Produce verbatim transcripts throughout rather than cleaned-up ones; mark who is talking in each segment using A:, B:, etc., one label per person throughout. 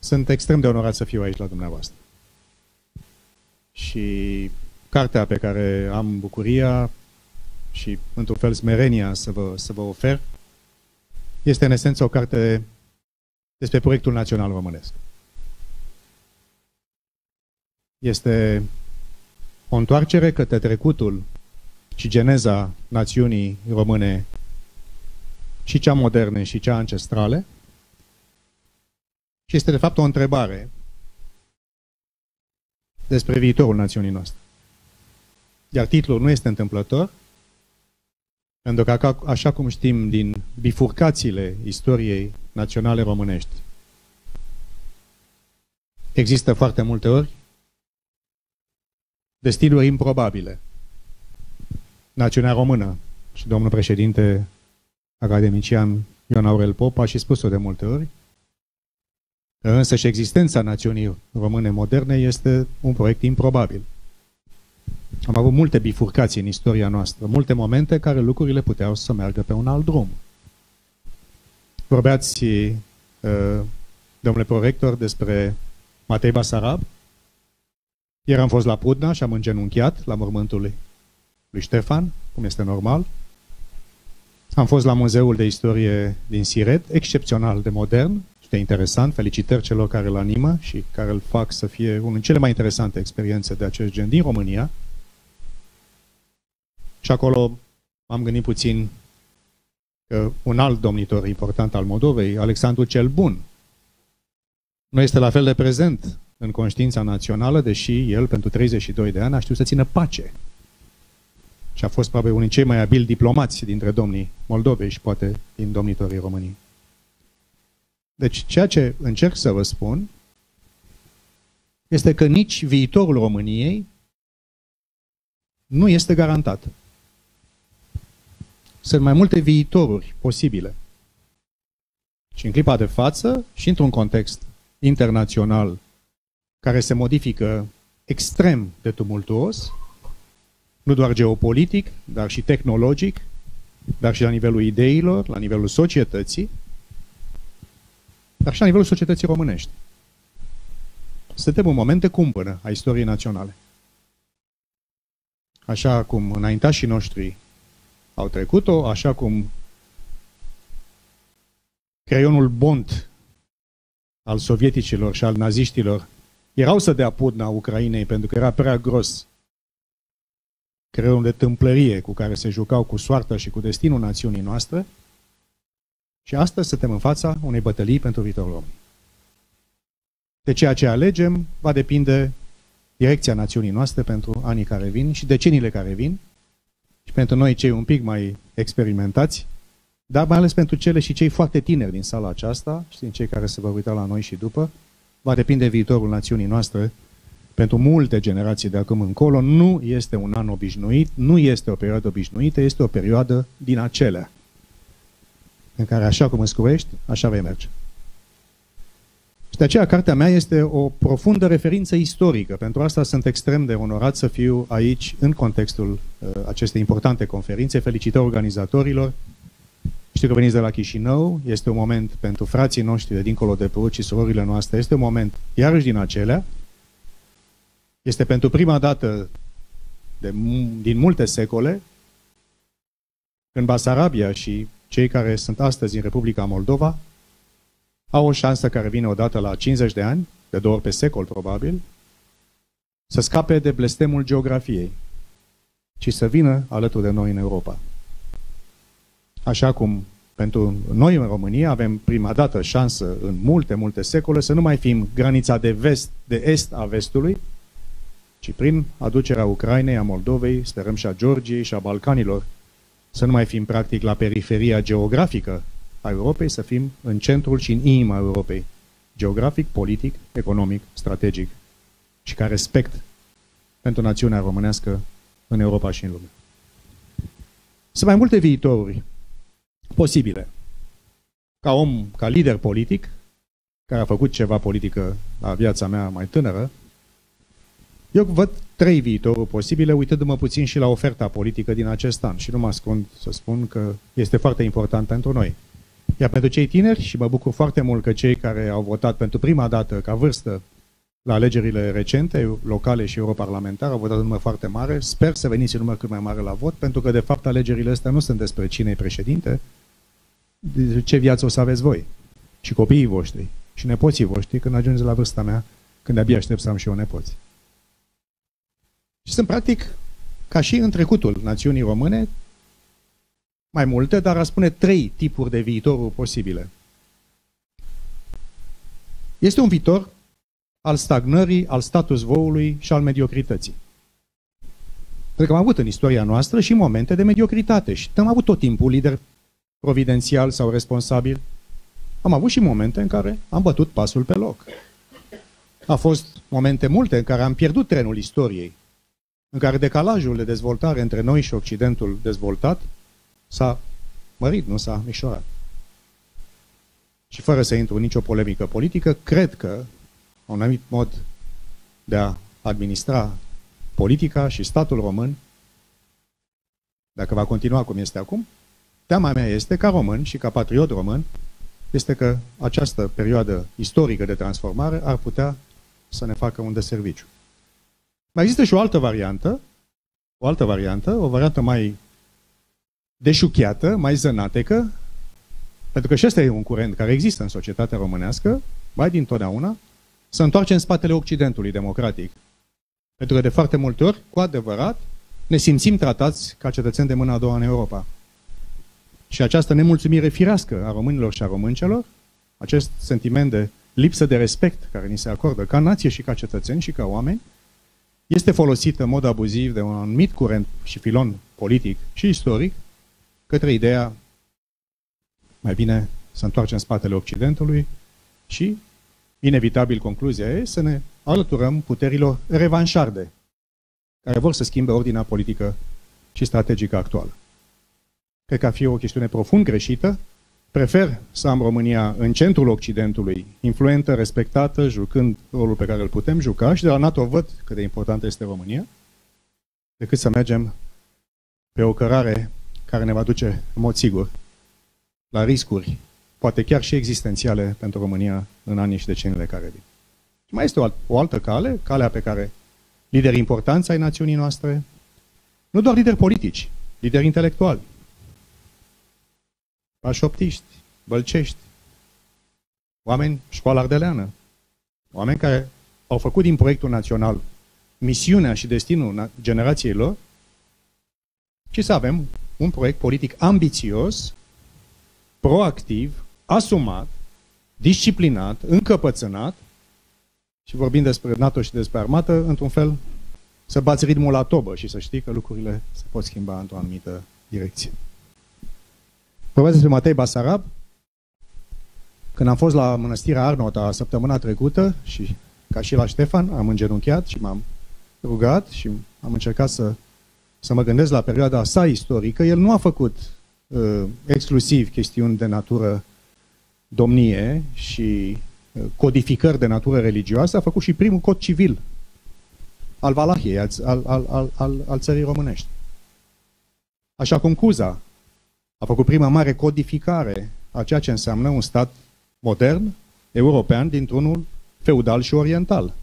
A: Sunt extrem de onorat să fiu aici la dumneavoastră. Și cartea pe care am bucuria și, într-un fel, smerenia să vă, să vă ofer, este, în esență, o carte despre proiectul național românesc. Este o întoarcere către trecutul și geneza națiunii române, și cea moderne și cea ancestrale, și este, de fapt, o întrebare despre viitorul națiunii noastre. Iar titlul nu este întâmplător, pentru că, așa cum știm din bifurcațiile istoriei naționale românești, există foarte multe ori destinuri improbabile. Națiunea română, și domnul președinte academician Ion Aurel Pop a și spus-o de multe ori, însă și existența națiunii române moderne este un proiect improbabil. Am avut multe bifurcații în istoria noastră, multe momente care lucrurile puteau să meargă pe un alt drum. Vorbeați, uh, domnule prorector, despre Matei Basarab. Ieri am fost la Prudna și am îngenunchiat la mormântul lui, lui Ștefan, cum este normal. Am fost la Muzeul de Istorie din Siret, excepțional de modern și de interesant. Felicitări celor care îl animă și care îl fac să fie unul din cele mai interesante experiențe de acest gen din România. Și acolo am gândit puțin că un alt domnitor important al Moldovei, Alexandru cel Bun, nu este la fel de prezent în conștiința națională, deși el, pentru treizeci și doi de ani, a știut să țină pace. Și a fost probabil unul dintre cei mai abili diplomați dintre domnii Moldovei și poate din domnitorii României. Deci, ceea ce încerc să vă spun este că nici viitorul României nu este garantat. Sunt mai multe viitoruri posibile. Și în clipa de față, și într-un context internațional care se modifică extrem de tumultuos, nu doar geopolitic, dar și tehnologic, dar și la nivelul ideilor, la nivelul societății, dar și la nivelul societății românești. Suntem în momente cumpănă a istoriei naționale. Așa cum înaintașii noștri au trecut-o, așa cum creionul Bond al sovieticilor și al naziștilor erau să dea pudna Ucrainei pentru că era prea gros, creionul de tâmplărie cu care se jucau cu soarta și cu destinul națiunii noastre, și astăzi suntem în fața unei bătălii pentru viitorul României. De ceea ce alegem va depinde direcția națiunii noastre pentru anii care vin și deceniile care vin, și pentru noi cei un pic mai experimentați, dar mai ales pentru cele și cei foarte tineri din sala aceasta și din cei care se vor uita la noi și după, va depinde viitorul națiunii noastre pentru multe generații de acum încolo. Nu este un an obișnuit, nu este o perioadă obișnuită, este o perioadă din acelea în care, așa cum îți curești, așa vei merge. Și de aceea cartea mea este o profundă referință istorică. Pentru asta sunt extrem de onorat să fiu aici în contextul uh, acestei importante conferințe. Felicitări organizatorilor. Știu că veniți de la Chișinău. Este un moment pentru frații noștri de dincolo de Prut și surorile noastre. Este un moment iarăși din acelea. Este pentru prima dată de, din multe secole când Basarabia și cei care sunt astăzi în Republica Moldova au o șansă care vine odată la cincizeci de ani, de două ori pe secol probabil, să scape de blestemul geografiei și să vină alături de noi în Europa. Așa cum pentru noi în România avem prima dată șansă în multe, multe secole să nu mai fim granița de vest, de est a vestului, ci prin aducerea Ucrainei, a Moldovei, sperăm și a Georgiei și a Balcanilor, să nu mai fim practic la periferia geografică a Europei, să fim în centrul și în inima Europei, geografic, politic, economic, strategic și ca respect pentru națiunea românească în Europa și în lume. Sunt mai multe viitoruri posibile. Ca om, ca lider politic, care a făcut ceva politică la viața mea mai tânără, eu văd trei viitoruri posibile, uitându-mă puțin și la oferta politică din acest an. Și nu mă ascund să spun că este foarte important pentru noi. Iar pentru cei tineri, și mă bucur foarte mult că cei care au votat pentru prima dată ca vârstă la alegerile recente, locale și europarlamentare, au votat în număr foarte mare, sper să veniți în număr cât mai mare la vot, pentru că de fapt alegerile astea nu sunt despre cine e președinte, de ce viață o să aveți voi și copiii voștri și nepoții voștri când ajungeți la vârsta mea, când abia aștept să am și eu nepoți. Și sunt practic, ca și în trecutul națiunii române, mai multe, dar aș spune trei tipuri de viitoruri posibile. Este un viitor al stagnării, al status quo-ului și al mediocrității. Pentru că am avut în istoria noastră și momente de mediocritate și am avut tot timpul lider providențial sau responsabil. Am avut și momente în care am bătut pasul pe loc. A fost momente multe în care am pierdut trenul istoriei, în care decalajul de dezvoltare între noi și Occidentul dezvoltat s-a mărit, nu s-a micșorat. Și fără să intru în nicio polemică politică, cred că un anumit mod de a administra politica și statul român, dacă va continua cum este acum, teama mea este, ca român și ca patriot român, este că această perioadă istorică de transformare ar putea să ne facă un deserviciu. Mai există și o altă variantă, o altă variantă, o variantă mai deșuchiată, mai zănatecă, pentru că și ăsta e un curent care există în societatea românească, mai dintotdeauna, să întoarcem în spatele Occidentului democratic. Pentru că de foarte multe ori, cu adevărat, ne simțim tratați ca cetățeni de mâna a doua în Europa. Și această nemulțumire firească a românilor și a româncelor, acest sentiment de lipsă de respect care ni se acordă ca nație și ca cetățeni și ca oameni, este folosit în mod abuziv de un anumit curent și filon politic și istoric către ideea mai bine să întoarcem spatele Occidentului și, inevitabil, concluzia e să ne alăturăm puterilor revanșarde care vor să schimbe ordinea politică și strategică actuală. Cred că ar fi o chestiune profund greșită. Prefer să am România în centrul Occidentului, influentă, respectată, jucând rolul pe care îl putem juca, și de la NATO văd cât de importantă este România, decât să mergem pe o cărare care ne va duce, în mod sigur, la riscuri, poate chiar și existențiale pentru România în anii și deceniile care vin. Și mai este o, alt, o altă cale, calea pe care lideri importanți ai națiunii noastre, nu doar lideri politici, lideri intelectuali, pașoptiști, bălcești, oameni școală ardeleană, oameni care au făcut din proiectul național misiunea și destinul generației lor, și să avem un proiect politic ambițios, proactiv, asumat, disciplinat, încăpățânat, și vorbind despre NATO și despre armată, într-un fel, să bați ritmul la tobă și să știi că lucrurile se pot schimba într-o anumită direcție. Vorbesc despre Matei Basarab. Când am fost la Mănăstirea Arnota săptămâna trecută, și ca și la Ștefan, am îngenunchiat și m-am rugat și am încercat să, să mă gândesc la perioada sa istorică. El nu a făcut uh, exclusiv chestiuni de natură domnie și uh, codificări de natură religioasă, a făcut și primul cod civil al Valahiei, al, al, al, al, al țării românești. Așa cum Cuza a făcut prima mare codificare a ceea ce înseamnă un stat modern, european, dintr-unul feudal și oriental.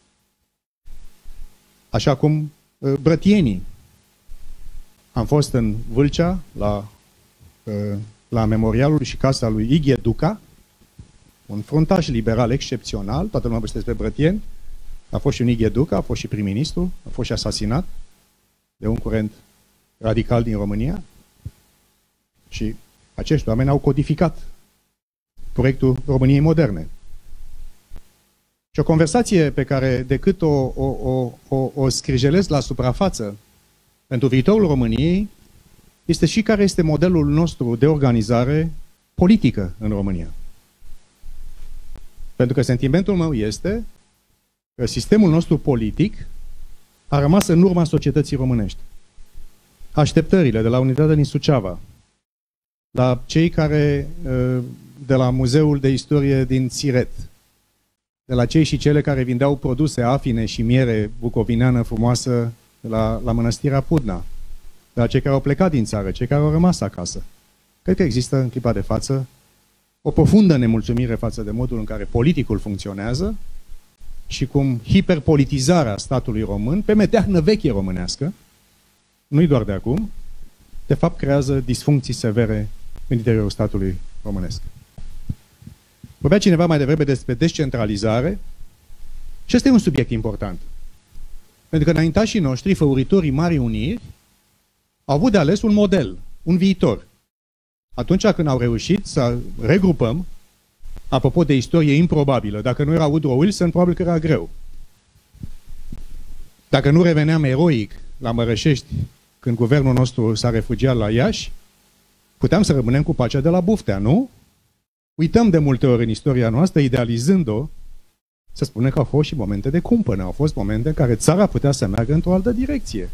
A: Așa cum uh, brătienii. Am fost în Vâlcea, la, uh, la memorialul și casa lui Ighe Duca, un fruntaș liberal excepțional, toată lumea vorbește despre brătieni, a fost și un Ighe Duca, a fost și prim-ministru, a fost și asasinat de un curent radical din România. Și acești oameni au codificat proiectul României moderne. Și o conversație pe care decât o, o, o, o, o scrijelesc la suprafață pentru viitorul României este și care este modelul nostru de organizare politică în România. Pentru că sentimentul meu este că sistemul nostru politic a rămas în urma societății românești. Așteptările de la Unitatea din Suceava, la cei care, de la Muzeul de Istorie din Siret, de la cei și cele care vindeau produse afine și miere bucovineană frumoasă la, la Mănăstirea Pudna, de la cei care au plecat din țară, cei care au rămas acasă. Cred că există în clipa de față o profundă nemulțumire față de modul în care politicul funcționează și cum hiperpolitizarea statului român, pe meteahnă veche românească, nu-i doar de acum, de fapt creează disfuncții severe în interiorul statului românesc. Vorbea cineva mai devreme despre descentralizare și ăsta e un subiect important. Pentru că înaintașii noștri, făuritorii Marii Uniri, au avut de ales un model, un viitor. Atunci când au reușit să regrupăm, apropo de istorie improbabilă, dacă nu era Woodrow Wilson, probabil că era greu. Dacă nu reveneam eroic la Mărășești, când guvernul nostru s-a refugiat la Iași, puteam să rămânem cu pacea de la Buftea, nu? Uităm de multe ori în istoria noastră, idealizând-o, să spunem că au fost și momente de cumpănă, au fost momente în care țara putea să meargă într-o altă direcție.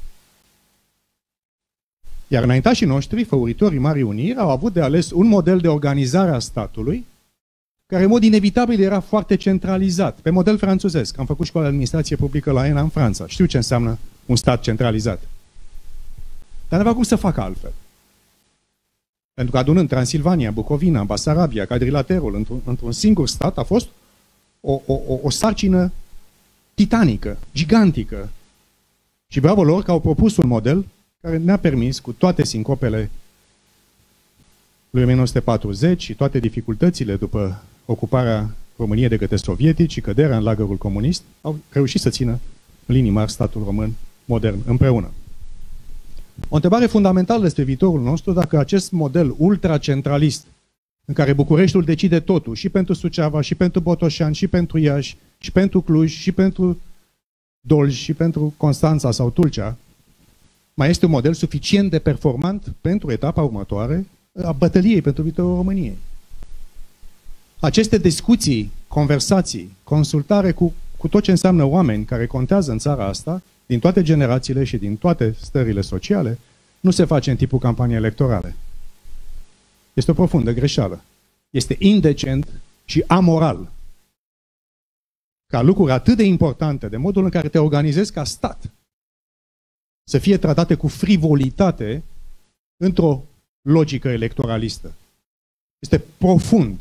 A: Iar înaintașii noștri, făuritorii Marii Uniri, au avut de ales un model de organizare a statului, care în mod inevitabil era foarte centralizat, pe model franțuzesc. Am făcut școala de administrație publică la E N A în Franța. Știu ce înseamnă un stat centralizat. Dar nu avea cum să facă altfel. Pentru că adunând Transilvania, Bucovina, Basarabia, Quadrilaterul într-un, într-un singur stat a fost o, o, o, o sarcină titanică, gigantică. Și bravo lor că au propus un model care ne-a permis, cu toate sincopele lui o mie nouă sute patruzeci și toate dificultățile după ocuparea României de către sovietici și căderea în lagărul comunist, au reușit să țină în linii mari statul român modern împreună. O întrebare fundamentală despre viitorul nostru, dacă acest model ultracentralist, în care Bucureștiul decide totul, și pentru Suceava, și pentru Botoșani, și pentru Iași, și pentru Cluj, și pentru Dolj, și pentru Constanța sau Tulcea, mai este un model suficient de performant pentru etapa următoare a bătăliei pentru viitorul României. Aceste discuții, conversații, consultare cu, cu tot ce înseamnă oameni care contează în țara asta, din toate generațiile și din toate stările sociale, nu se face în tipul campaniei electorale. Este o profundă greșeală. Este indecent și amoral ca lucruri atât de importante, de modul în care te organizezi ca stat, să fie tratate cu frivolitate într-o logică electoralistă. Este profund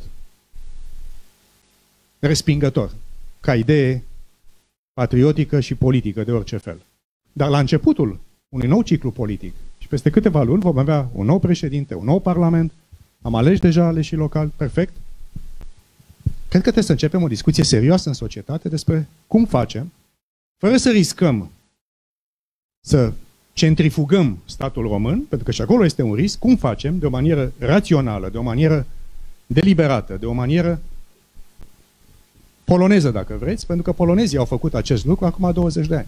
A: respingător ca idee patriotică și politică de orice fel. Dar la începutul unui nou ciclu politic și peste câteva luni vom avea un nou președinte, un nou parlament, am ales deja aleșii locali, perfect. Cred că trebuie să începem o discuție serioasă în societate despre cum facem, fără să riscăm să centrifugăm statul român, pentru că și acolo este un risc, cum facem de o manieră rațională, de o manieră deliberată, de o manieră poloneză, dacă vreți, pentru că polonezii au făcut acest lucru acum douăzeci de ani.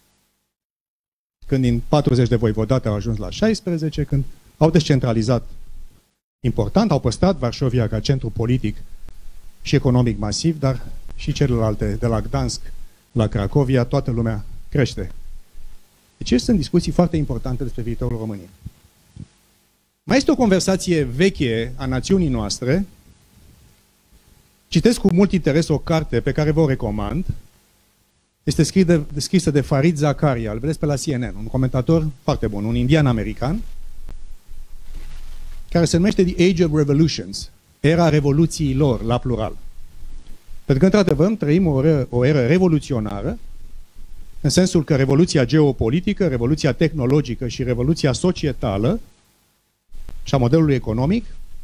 A: Când din patruzeci de voivodate au ajuns la șaisprezece, când au descentralizat important, au păstrat Varșovia ca centru politic și economic masiv, dar și celelalte, de la Gdansk la Cracovia, toată lumea crește. Deci sunt discuții foarte importante despre viitorul României. Mai este o conversație veche a națiunii noastre. Citesc cu mult interes o carte pe care vă o recomand. Este scris de, scrisă de Farid Zakaria, îl vedeți pe la C N N, un comentator foarte bun, un indian american, care se numește The Age of Revolutions, era revoluțiilor, la plural. Pentru că, într-adevăr, trăim o eră, o eră revoluționară, în sensul că revoluția geopolitică, revoluția tehnologică și revoluția societală și a modelului economic,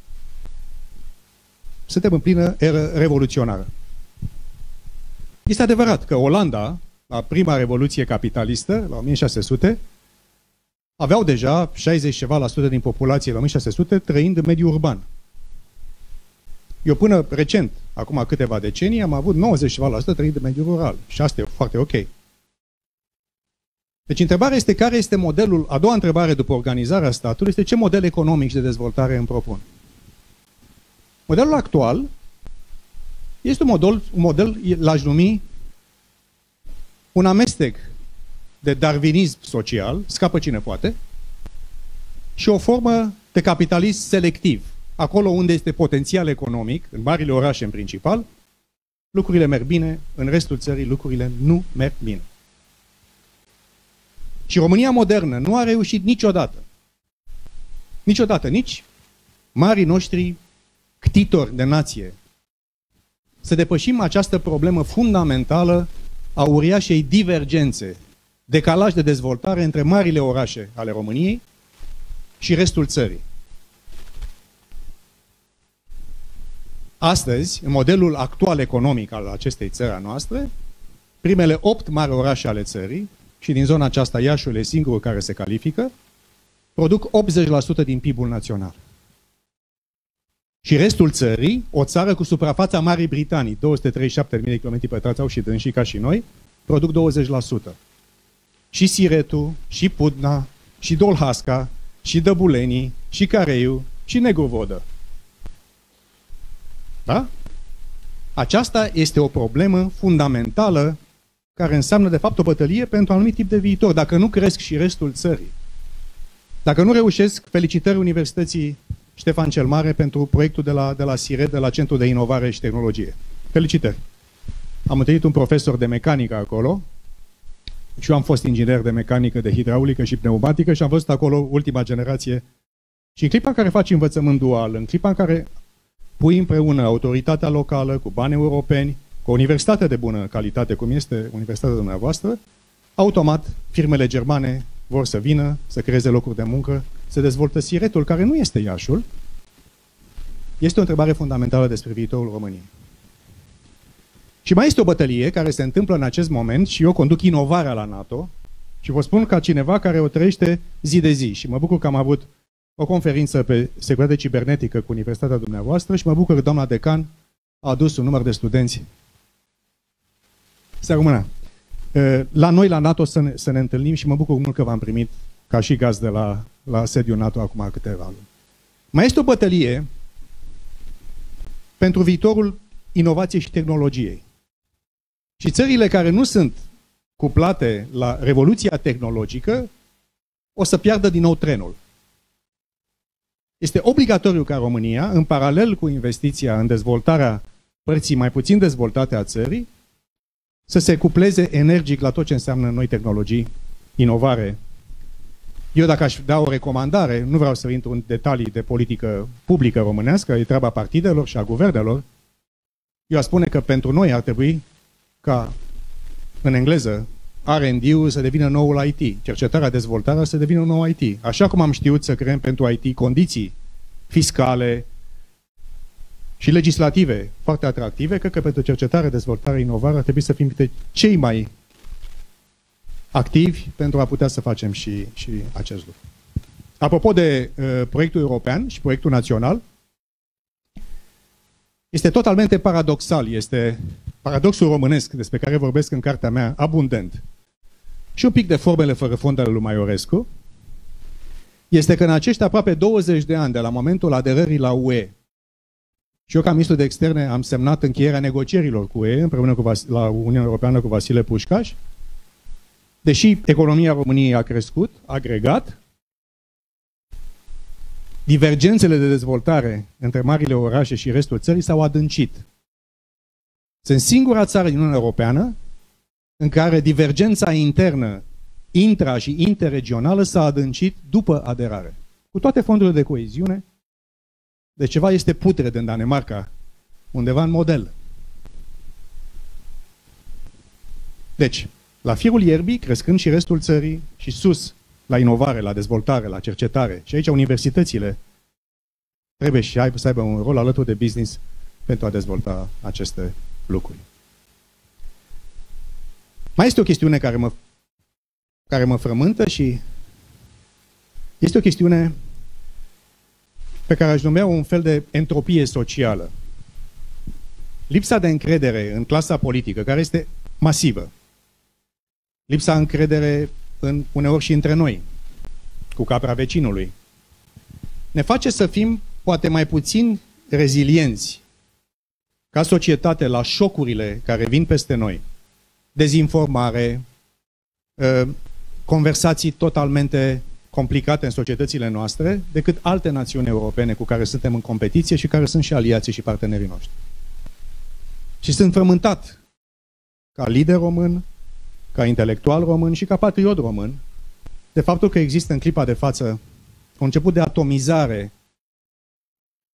A: suntem în plină eră revoluționară. Este adevărat că Olanda, la prima revoluție capitalistă, la o mie șase sute, aveau deja șaizeci ceva la sută din populație la o mie șase sute trăind în mediul urban. Eu până recent, acum câteva decenii, am avut nouăzeci ceva la sută trăind în mediul rural. Și asta e foarte ok. Deci întrebarea este care este modelul, a doua întrebare după organizarea statului, este ce model economic și de dezvoltare îmi propun. Modelul actual este un model, un model l-aș numi un amestec de darwinism social, scapă cine poate, și o formă de capitalism selectiv. Acolo unde este potențial economic, în marile orașe în principal, lucrurile merg bine, în restul țării lucrurile nu merg bine. Și România modernă nu a reușit niciodată, niciodată, nici marii noștri ctitori de nație, să depășim această problemă fundamentală a uriașei divergențe, decalaj de dezvoltare între marile orașe ale României și restul țării. Astăzi, în modelul actual economic al acestei țări a noastre, primele opt mari orașe ale țării, și din zona aceasta Iașiul e singurul care se califică, produc optzeci la sută din P I B-ul național. Și restul țării, o țară cu suprafața Marii Britanii, două sute treizeci și șapte de mii de kilometri pătrați au și dânsii ca și noi, produc douăzeci la sută. Și Siretu, și Pudna, și Dolhasca, și Dăbulenii, și Careiu, și Negru Vodă. Da? Aceasta este o problemă fundamentală care înseamnă, de fapt, o bătălie pentru un anumit tip de viitor. Dacă nu cresc și restul țării, dacă nu reușesc, felicitări Universității Ștefan cel Mare pentru proiectul de la, de la SIRET, de la Centrul de Inovare și Tehnologie. Felicitări! Am întâlnit un profesor de mecanică acolo și eu am fost inginer de mecanică, de hidraulică și pneumatică și am văzut acolo ultima generație. Și în clipa în care faci învățământ dual, în clipa în care pui împreună autoritatea locală cu bani europeni, cu o universitate de bună calitate, cum este universitatea dumneavoastră, automat firmele germane vor să vină, să creeze locuri de muncă, se dezvoltă Siretul, care nu este Iașul. Este o întrebare fundamentală despre viitorul României. Și mai este o bătălie care se întâmplă în acest moment și eu conduc inovarea la NATO și vă spun ca cineva care o trăiește zi de zi și mă bucur că am avut o conferință pe securitate cibernetică cu universitatea dumneavoastră și mă bucur că doamna decan a adus un număr de studenți. Să rămână. La noi, la NATO, să ne, să ne întâlnim și mă bucur mult că v-am primit ca și gazdă la, la sediul NATO acum câteva luni. Mai este o bătălie pentru viitorul inovației și tehnologiei. Și țările care nu sunt cuplate la revoluția tehnologică o să piardă din nou trenul. Este obligatoriu ca România, în paralel cu investiția în dezvoltarea părții mai puțin dezvoltate a țării, să se cupleze energic la tot ce înseamnă noi tehnologii, inovare. Eu dacă aș da o recomandare, nu vreau să intru în detalii de politică publică românească, e treaba partidelor și a guvernelor, eu aș spune că pentru noi ar trebui ca, în engleză, R and D-ul să devină noul I T, cercetarea, dezvoltarea să devină nou I T. Așa cum am știut să creăm pentru I T condiții fiscale și legislative foarte atractive, cred că pentru cercetare, dezvoltare, inovare ar trebui să fim cei mai activi pentru a putea să facem și, și acest lucru. Apropo de uh, proiectul european și proiectul național, este totalmente paradoxal, este paradoxul românesc despre care vorbesc în cartea mea abundent și un pic de Formele fără fond ale lui Maiorescu, este că în acești aproape douăzeci de ani de la momentul aderării la U E, și eu ca ministru de externe am semnat încheierea negocierilor cu U E împreună cu Vas- la Uniunea Europeană cu Vasile Pușcaș, deși economia României a crescut, agregat, divergențele de dezvoltare între marile orașe și restul țării s-au adâncit. Sunt singura țară din Uniunea Europeană în care divergența internă, intra- și interregională s-a adâncit după aderare. Cu toate fondurile de coeziune, de ceva este putred în Danemarca, undeva în model. Deci, la firul ierbii, crescând și restul țării, și sus, la inovare, la dezvoltare, la cercetare. Și aici universitățile trebuie și să aibă un rol alături de business pentru a dezvolta aceste lucruri. Mai este o chestiune care mă, care mă frământă și este o chestiune pe care aș numea un fel de entropie socială. Lipsa de încredere în clasa politică, care este masivă. Lipsa încredere în, uneori și între noi, cu capra vecinului, ne face să fim poate mai puțin rezilienți ca societate la șocurile care vin peste noi. Dezinformare, conversații totalmente complicate în societățile noastre, decât alte națiuni europene cu care suntem în competiție și care sunt și aliații și partenerii noștri. Și sunt frământat ca lider român, ca intelectual român și ca patriot român, de faptul că există în clipa de față un început de atomizare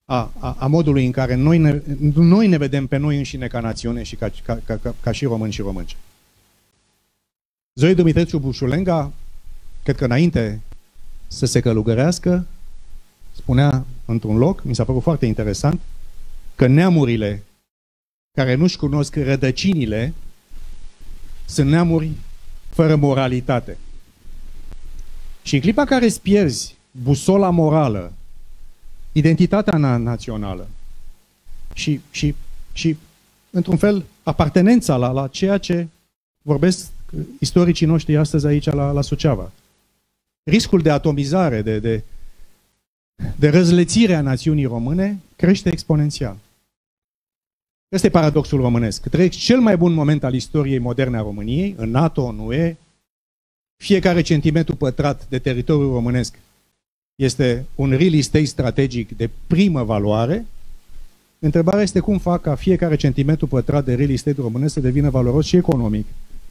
A: a, a, a modului în care noi ne, noi ne vedem pe noi înșine ca națiune și ca, ca, ca, ca, ca și români și românci. Zoe Dumitreciu Bușulenga, cred că înainte să se călugărească, spunea într-un loc, mi s-a părut foarte interesant, că neamurile care nu-și cunosc rădăcinile sunt neamuri fără moralitate. Și în clipa care îți pierzi busola morală, identitatea na- națională și, și, și, într-un fel, apartenența la, la ceea ce vorbesc istoricii noștri astăzi aici la, la Suceava. Riscul de atomizare, de, de, de răzlețire a națiunii române crește exponențial. Ăsta e paradoxul românesc. Trăiesc cel mai bun moment al istoriei moderne a României, în NATO, în U E, fiecare centimetru pătrat de teritoriu românesc este un real estate strategic de primă valoare. Întrebarea este cum fac ca fiecare centimetru pătrat de real estate românesc să devină valoros și economic.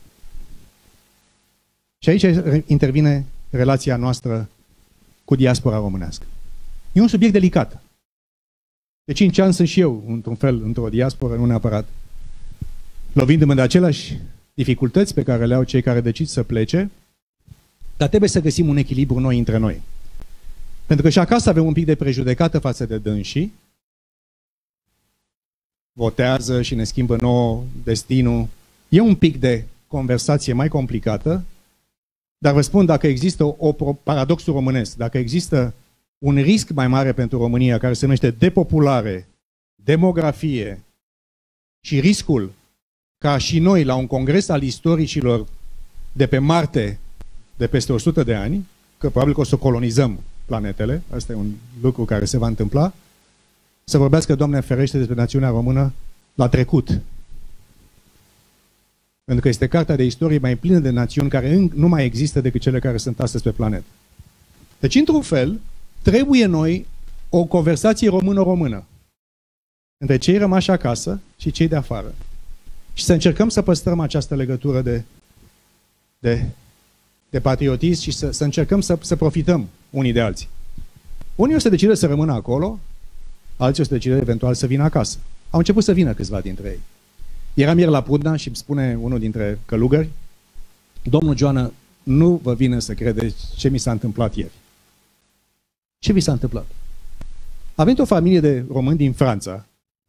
A: Și aici intervine relația noastră cu diaspora românească. E un subiect delicat. De cinci ani sunt și eu, într-un fel, într-o diasporă, nu neapărat, lovindu-mă de aceleași dificultăți pe care le au cei care decid să plece, dar trebuie să găsim un echilibru noi între noi. Pentru că și acasă avem un pic de prejudecată față de dânsii, votează și ne schimbă nouă destinul. E un pic de conversație mai complicată, dar vă spun, dacă există o, o paradoxul românesc, dacă există un risc mai mare pentru România, care se numește depopulare, demografie și riscul ca și noi, la un congres al istoricilor de pe Marte de peste o sută de ani, că probabil că o să colonizăm planetele, asta e un lucru care se va întâmpla, să vorbească, Doamne ferește, despre națiunea română la trecut. Pentru că este cartea de istorie mai plină de națiuni care nu mai există decât cele care sunt astăzi pe planetă. Deci, într-un fel, trebuie noi o conversație română-română între cei rămași acasă și cei de afară. Și să încercăm să păstrăm această legătură de, de, de patriotism și să, să încercăm să, să profităm unii de alții. Unii o să decide să rămână acolo, alții o să decide eventual să vină acasă. Au început să vină câțiva dintre ei. Eram ieri la Prudna și îmi spune unul dintre călugări: domnul Joană, nu vă vine să credeți ce mi s-a întâmplat ieri. Ce vi s-a întâmplat? A venit o familie de români din Franța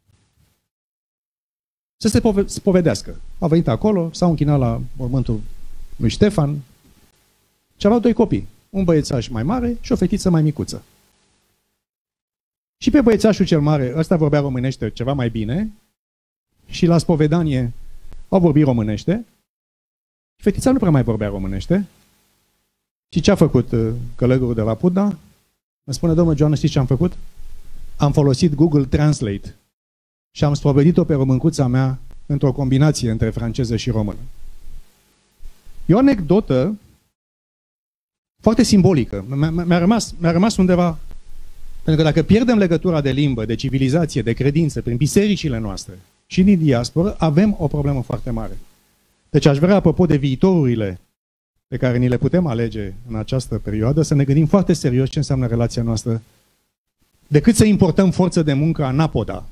A: să se pove- spovedească. A venit acolo, s-au închinat la mormântul lui Ștefan și aveau doi copii. Un băiețaș mai mare și o fetiță mai micuță. Și pe băiețașul cel mare, ăsta vorbea românește ceva mai bine, și la spovedanie au vorbit românește, și fetița nu prea mai vorbea românește. Și ce a făcut călăgărul de la Prudna? Îmi spune: domnul Joană, știți ce am făcut? Am folosit Google Translate și am spovedit-o pe româncuța mea într-o combinație între franceză și română. E o anecdotă foarte simbolică. Mi-a rămas, mi-a rămas undeva. Pentru că dacă pierdem legătura de limbă, de civilizație, de credință prin bisericile noastre și din diasporă, avem o problemă foarte mare. Deci aș vrea, apropo de viitorurile pe care ni le putem alege în această perioadă, să ne gândim foarte serios ce înseamnă relația noastră, decât să importăm forță de muncă anapoda.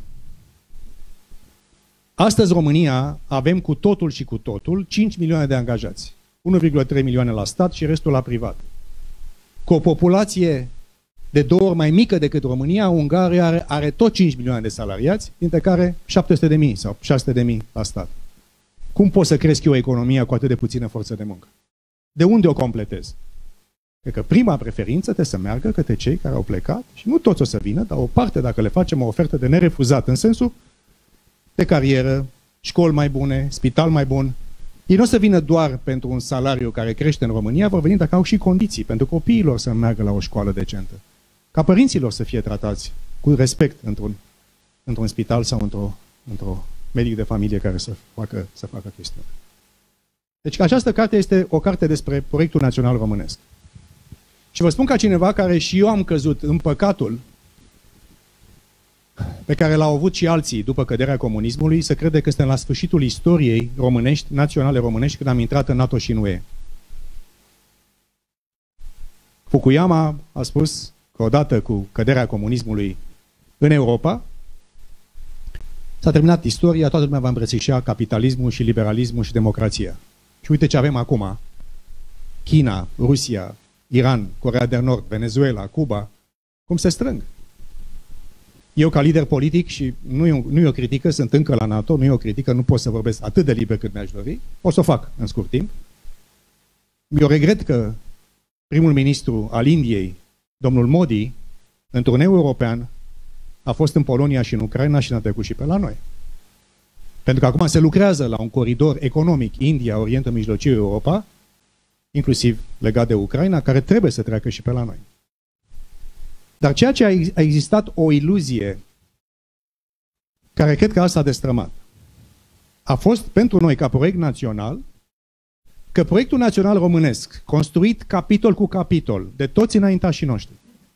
A: Astăzi, România, avem cu totul și cu totul cinci milioane de angajați. unu virgulă trei milioane la stat și restul la privat. Cu o populație de două ori mai mică decât România, Ungaria are, are tot cinci milioane de salariați, dintre care șapte sute de mii sau șase sute de mii la stat. Cum pot să cresc eu economia cu atât de puțină forță de muncă? De unde o completez? Cred că prima preferință trebuie să meargă către cei care au plecat și nu toți o să vină, dar o parte, dacă le facem o ofertă de nerefuzat, în sensul de carieră, școli mai bune, spital mai bun, ei nu o să vină doar pentru un salariu care crește în România, vor veni dacă au și condiții pentru copiilor să meargă la o școală decentă. Ca părinților să fie tratați cu respect într-un, într-un spital sau într-o, într-o medic de familie care să facă, să facă chestiuni. Deci această carte este o carte despre proiectul național românesc. Și vă spun ca cineva care și eu am căzut în păcatul pe care l-au avut și alții după căderea comunismului, să crede că suntem la sfârșitul istoriei românești, naționale românești, când am intrat în NATO și în U E. Fukuyama a spus că odată cu căderea comunismului în Europa, s-a terminat istoria, toată lumea va îmbrățișa capitalismul și liberalismul și democrația. Și uite ce avem acum. China, Rusia, Iran, Coreea de Nord, Venezuela, Cuba, cum se strâng. Eu, ca lider politic, și nu e, nu e o critică, sunt încă la NATO, nu e o critică, nu pot să vorbesc atât de liber cât mi-aș dori, o să o fac în scurt timp. Eu regret că primul ministru al Indiei, domnul Modi, în turneu european, a fost în Polonia și în Ucraina și n-a trecut și pe la noi. Pentru că acum se lucrează la un coridor economic India, Orientul Mijlociu, Europa, inclusiv legat de Ucraina, care trebuie să treacă și pe la noi. Dar ceea ce a existat o iluzie, care cred că asta a destrămat, a fost pentru noi ca proiect național, că proiectul național românesc, construit capitol cu capitol, de toți înaintașii noștri,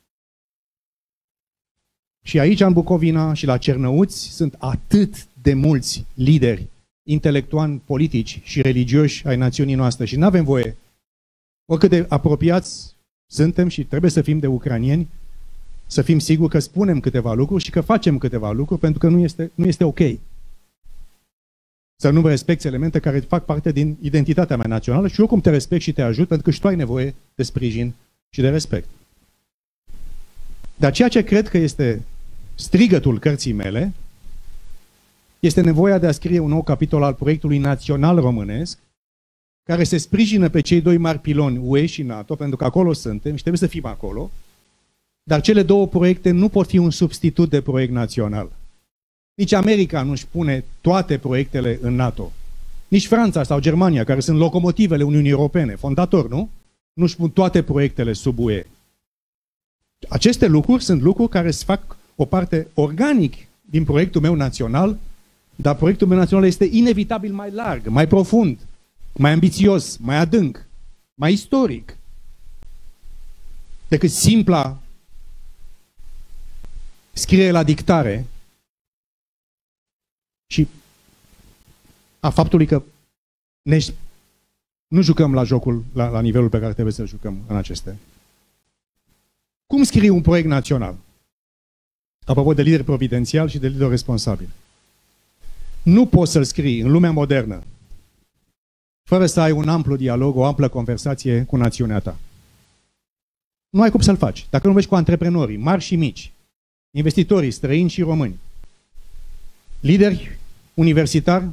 A: și aici în Bucovina și la Cernăuți sunt atât de mulți lideri intelectuali, politici și religioși ai națiunii noastre și nu avem voie, oricât de apropiați suntem și trebuie să fim de ucranieni, să fim siguri că spunem câteva lucruri și că facem câteva lucruri, pentru că nu este, nu este ok. Să nu respecti elemente care fac parte din identitatea mea națională și oricum te respect și te ajut, pentru că și tu ai nevoie de sprijin și de respect. Dar ceea ce cred că este strigătul cărții mele este nevoia de a scrie un nou capitol al proiectului național românesc, care se sprijină pe cei doi mari piloni, U E și NATO, pentru că acolo suntem și trebuie să fim acolo, dar cele două proiecte nu pot fi un substitut de proiect național. Nici America nu-și pune toate proiectele în NATO. Nici Franța sau Germania, care sunt locomotivele Uniunii Europene, fondator, nu? Nu-și pun toate proiectele sub U E. Aceste lucruri sunt lucruri care se fac o parte organic din proiectul meu național, dar proiectul meu național este inevitabil mai larg, mai profund, mai ambițios, mai adânc, mai istoric decât simpla scriere la dictare și a faptului că ne, nu jucăm la jocul, la, la nivelul pe care trebuie să jucăm în aceste. Cum scrii un proiect național? Apropo de lider providențial și de lider responsabil. Nu poți să-l scrii în lumea modernă fără să ai un amplu dialog, o amplă conversație cu națiunea ta. Nu ai cum să-l faci. Dacă nu mergi cu antreprenorii, mari și mici, investitorii străini și români, lideri universitari,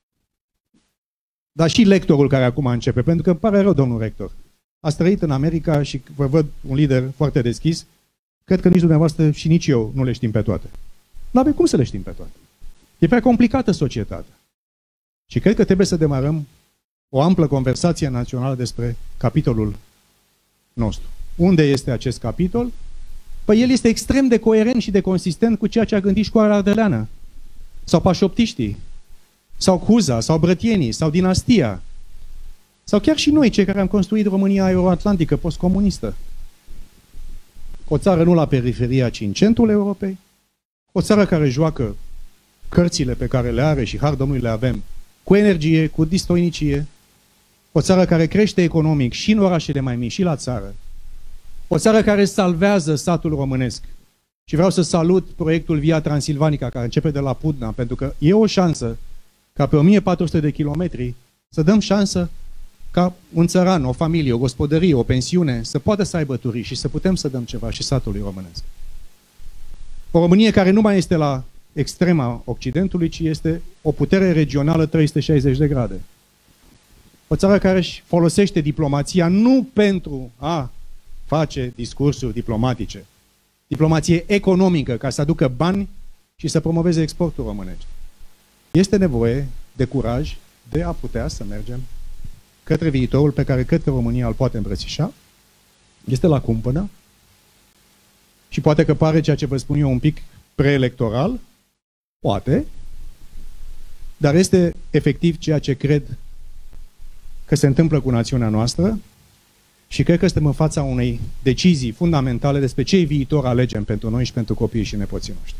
A: dar și lectorul care acum începe, pentru că îmi pare rău, domnul rector. Ați trăit în America și vă văd un lider foarte deschis. Cred că nici dumneavoastră și nici eu nu le știm pe toate. Nu avem cum să le știm pe toate. E prea complicată societatea. Și cred că trebuie să demarăm o amplă conversație națională despre capitolul nostru. Unde este acest capitol? Păi el este extrem de coerent și de consistent cu ceea ce a gândit școala ardeleană. Sau pașoptiștii. Sau Cuza, sau brătienii, sau dinastia. Sau chiar și noi, cei care am construit România euroatlantică, postcomunistă. O țară nu la periferia, ci în centrul Europei. O țară care joacă cărțile pe care le are și har Domnului le avem, cu energie, cu distoinicie. O țară care crește economic și în orașele mai mici și la țară. O țară care salvează satul românesc. Și vreau să salut proiectul Via Transilvanica, care începe de la Pudna, pentru că e o șansă ca pe o mie patru sute de kilometri să dăm șansă ca un țăran, o familie, o gospodărie, o pensiune, să poată să aibă turiști și să putem să dăm ceva și satului românesc. O Românie care nu mai este la extrema Occidentului, ci este o putere regională trei sute șaizeci de grade. O țară care își folosește diplomația nu pentru a face discursuri diplomatice, diplomație economică, ca să aducă bani și să promoveze exportul românești. Este nevoie de curaj de a putea să mergem către viitorul pe care cred că România îl poate îmbrățișa. Este la cumpănă și poate că pare ceea ce vă spun eu un pic preelectoral, poate, dar este efectiv ceea ce cred că se întâmplă cu națiunea noastră și cred că suntem în fața unei decizii fundamentale despre ce viitor alegem pentru noi și pentru copiii și nepoții noștri.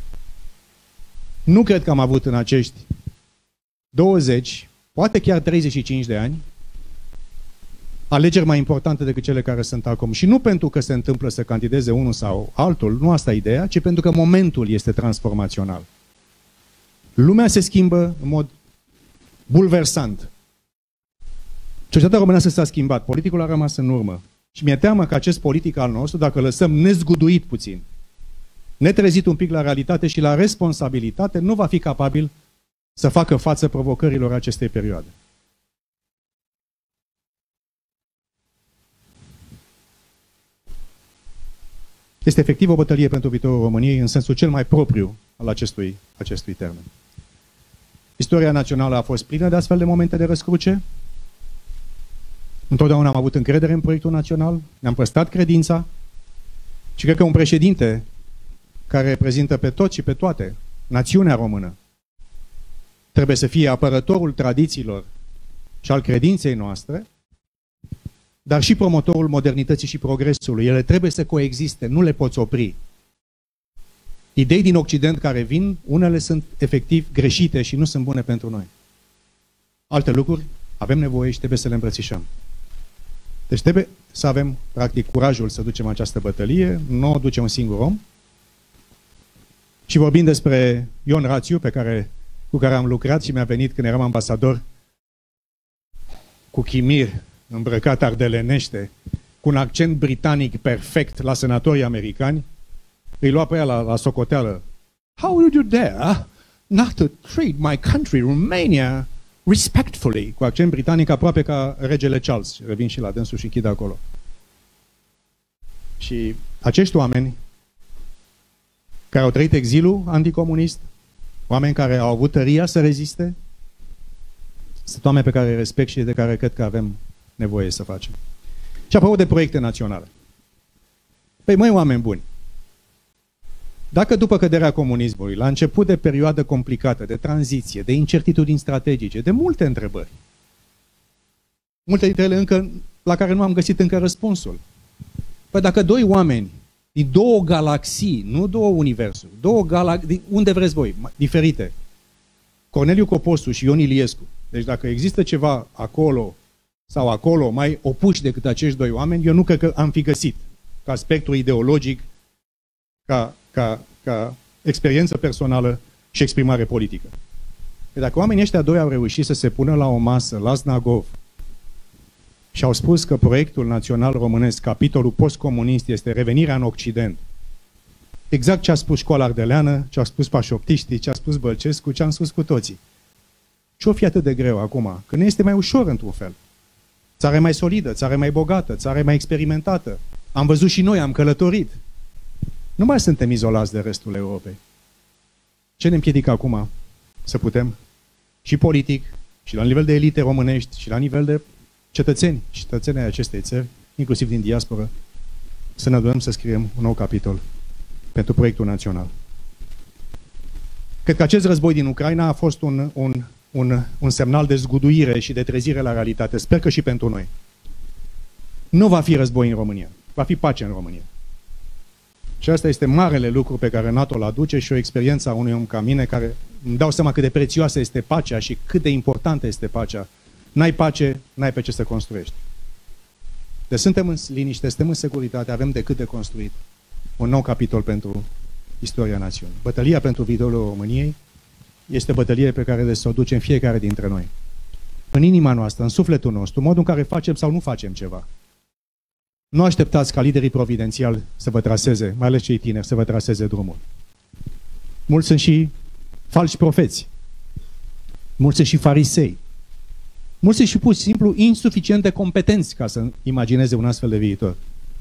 A: Nu cred că am avut în acești douăzeci, poate chiar treizeci și cinci de ani, alegeri mai importante decât cele care sunt acum. Și nu pentru că se întâmplă să candideze unul sau altul, nu asta e ideea, ci pentru că momentul este transformațional. Lumea se schimbă în mod bulversant. Societatea românească s-a schimbat, politicul a rămas în urmă. Și mi-e teamă că acest politic al nostru, dacă lăsăm nezguduit puțin, netrezit un pic la realitate și la responsabilitate, nu va fi capabil să facă față provocărilor acestei perioade. Este efectiv o bătălie pentru viitorul României în sensul cel mai propriu al acestui, acestui termen. Istoria națională a fost plină de astfel de momente de răscruce. Întotdeauna am avut încredere în proiectul național, ne-am păstrat credința și cred că un președinte care reprezintă pe toți și pe toate națiunea română trebuie să fie apărătorul tradițiilor și al credinței noastre, dar și promotorul modernității și progresului. Ele trebuie să coexiste, nu le poți opri. Idei din Occident care vin, unele sunt efectiv greșite și nu sunt bune pentru noi. Alte lucruri avem nevoie și trebuie să le îmbrățișăm. Deci trebuie să avem, practic, curajul să ducem această bătălie, nu o duce un singur om. Și vorbim despre Ion Rațiu, pe care, cu care am lucrat și mi-a venit când eram ambasador, cu chimir, îmbrăcat ardelenește, cu un accent britanic perfect la senatorii americani, îi lua pe ea la, la socoteală. How would you dare not to treat my country, Romania, respectfully? Cu accent britanic aproape ca regele Charles. Revin și la dânsul și închid acolo. Și acești oameni care au trăit exilul anticomunist, oameni care au avut tăria să reziste, sunt oameni pe care îi respect și de care cred că avem nevoie să facem. Și apropo de proiecte naționale. Păi măi, oameni buni, dacă după căderea comunismului, la început de perioadă complicată, de tranziție, de incertitudini strategice, de multe întrebări, multe dintre ele încă la care nu am găsit încă răspunsul. Păi dacă doi oameni din două galaxii, nu două universuri, două galaxii, unde vreți voi, diferite, Corneliu Copostu și Ion Iliescu, deci dacă există ceva acolo sau acolo mai opuși decât acești doi oameni, eu nu cred că am fi găsit ca spectru ideologic, ca, ca, ca experiență personală și exprimare politică. Că dacă oamenii ăștia doi au reușit să se pună la o masă, la Znagov, și au spus că proiectul național românesc, capitolul postcomunist, este revenirea în Occident, exact ce a spus școala ardeleană, ce au spus pașoptiștii, ce a spus Bălcescu, ce am spus cu toții. Ce-o fi atât de greu acum? Că ne este mai ușor într-un fel. Țară mai solidă, țară mai bogată, țară mai experimentată. Am văzut și noi, am călătorit. Nu mai suntem izolați de restul Europei. Ce ne împiedică acum să putem, și politic, și la nivel de elite românești, și la nivel de cetățeni și cetățenii acestei țări, inclusiv din diasporă, să ne adunăm să scriem un nou capitol pentru proiectul național. Cred că acest război din Ucraina a fost un, un, un, un semnal de zguduire și de trezire la realitate. Sper că și pentru noi. Nu va fi război în România. Va fi pace în România. Și asta este marele lucru pe care NATO îl aduce și o experiență a unui om ca mine care îmi dau seama cât de prețioasă este pacea și cât de importantă este pacea. N-ai pace, n-ai pe ce să construiești. Deci suntem în liniște, suntem în securitate, avem decât de construit un nou capitol pentru istoria națiunii. Bătălia pentru viitorul României este o bătălie pe care de să o ducem fiecare dintre noi. În inima noastră, în sufletul nostru, modul în care facem sau nu facem ceva. Nu așteptați ca liderii providențiali să vă traseze, mai ales cei tineri, să vă traseze drumul. Mulți sunt și falși profeți. Mulți sunt și farisei. Mulți sunt și pur și simplu insuficient de competenți ca să imagineze un astfel de viitor.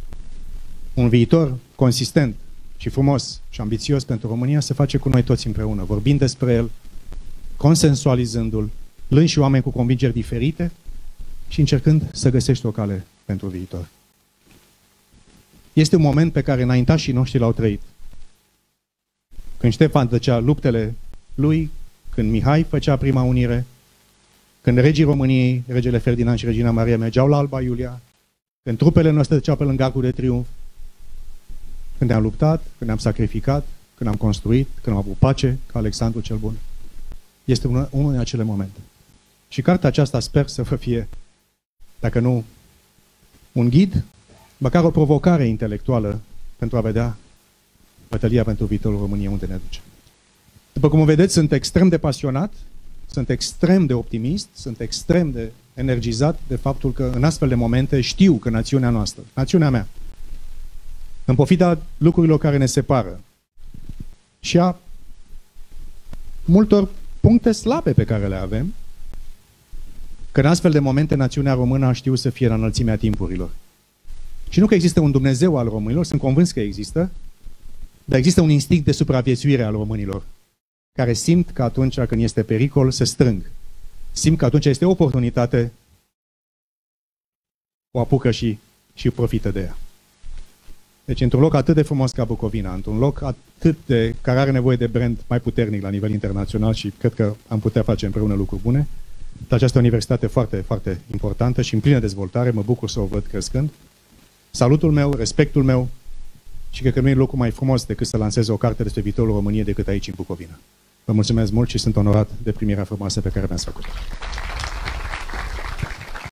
A: Un viitor consistent și frumos și ambițios pentru România se face cu noi toți împreună, vorbind despre el, consensualizându-l, luând și oameni cu convingeri diferite și încercând să găsești o cale pentru viitor. Este un moment pe care înaintașii noștri l-au trăit. Când Ștefan tăcea luptele lui, când Mihai făcea prima unire, când regii României, regele Ferdinand și regina Maria mergeau la Alba Iulia, când trupele noastre treceau pe lângă Arcul de Triunf, când ne-am luptat, când ne-am sacrificat, când am construit, când am avut pace, ca Alexandru cel Bun. Este unul din acele momente. Și cartea aceasta sper să vă fie, dacă nu un ghid, măcar o provocare intelectuală pentru a vedea bătălia pentru viitorul României unde ne duce. După cum vedeți, sunt extrem de pasionat, sunt extrem de optimist, sunt extrem de energizat de faptul că în astfel de momente știu că națiunea noastră, națiunea mea, în pofida lucrurilor care ne separă și a multor puncte slabe pe care le avem, că în astfel de momente națiunea română a știut să fie la înălțimea timpurilor. Și nu că există un Dumnezeu al românilor, sunt convins că există, dar există un instinct de supraviețuire al românilor, care simt că atunci când este pericol, se strâng. Simt că atunci este oportunitate, o apucă și, și profită de ea. Deci, într-un loc atât de frumos ca Bucovina, într-un loc atât de, care are nevoie de brand mai puternic la nivel internațional și cred că am putea face împreună lucruri bune, dar această universitate foarte, foarte importantă și în plină dezvoltare, mă bucur să o văd crescând. Salutul meu, respectul meu și cred că nu e locul mai frumos decât să lansez o carte despre viitorul României decât aici în Bucovina. Vă mulțumesc mult și sunt onorat de primirea frumoasă pe care mi-ați făcut-o.